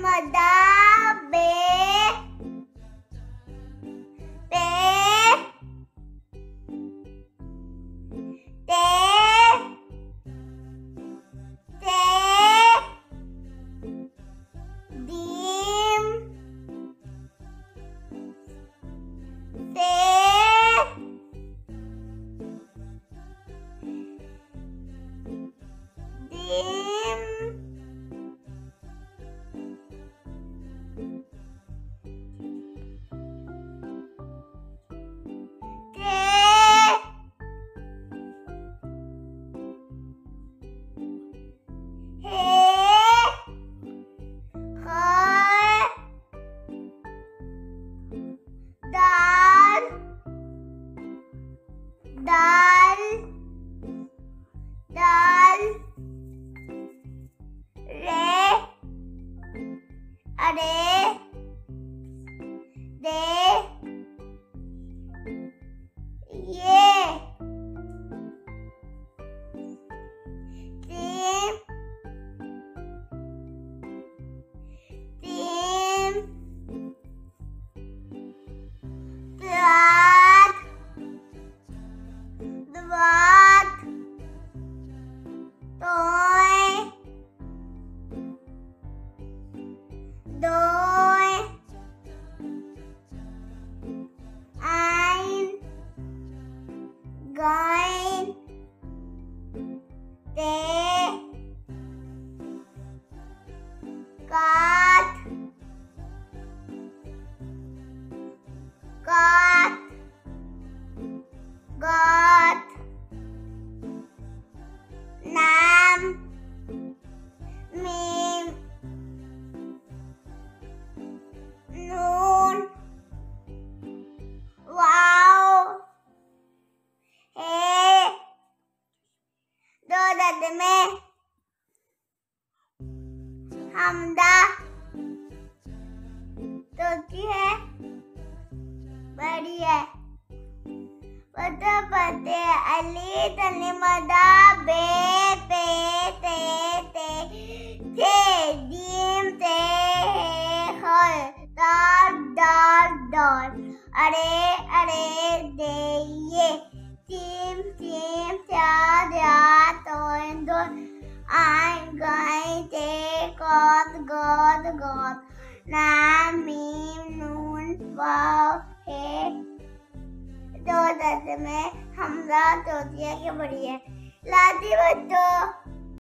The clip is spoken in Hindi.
मदा बे पे ते ते दीम ते दीम दाल दाल दाल रे अरे दे ये तीन तीन द्वात द्वात तोय दोय आइन गाइन ते कात कात गात नाम मीम नून वाव हे दो दर्द में हमदा छोटी है बड़ी है पता पते अली तने मदा बे पे ते ते दीम ते खल दाल दाल दाल अरे अरे दे ये तीम तीम चार या तोन दो आइन गाइन ते कौत गौत गौत नाम मीम नून वाव हे दो दर्द में हमजा तोतिया के बड़ी है लाती बच्चों।